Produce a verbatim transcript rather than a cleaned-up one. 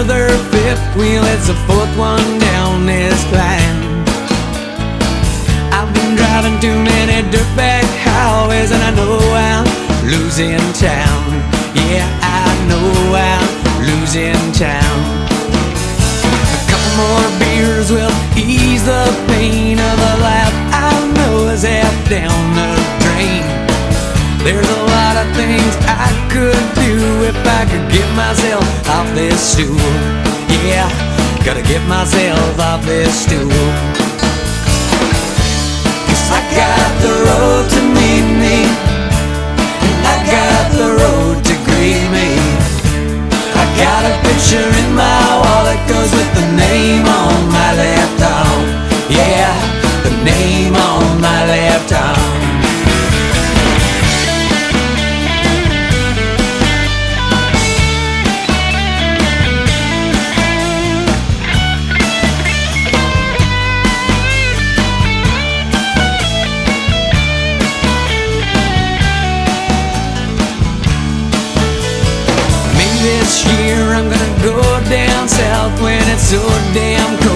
another fifth wheel, it's the fourth one down this climb. I've been driving too many dirtbag highways, and I know I'm losing town. Yeah, I know I'm losing town. A couple more beers will ease the pain of a life I know is half down the drain. There's a lot of things I could do if I could get myself off this stool. Yeah, gotta get myself off this stool. Cause I got the road to meet me, and I got the road to greet me. I got a picture in my wall that goes with the name on my left arm. Yeah, the name on my left arm. This year I'm gonna go down south when it's so damn cold.